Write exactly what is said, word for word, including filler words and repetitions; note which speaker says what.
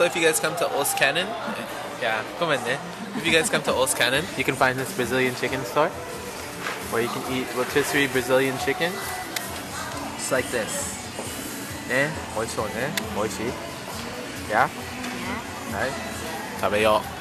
Speaker 1: So if you guys come to Cannon, yeah, come in there. If you guys come to Cannon, you can find this Brazilian chicken store where you can eat rotisserie Brazilian chicken. It's like this. 네, 멋있어, 네, 멋있지. Yeah? Right? 食べよう。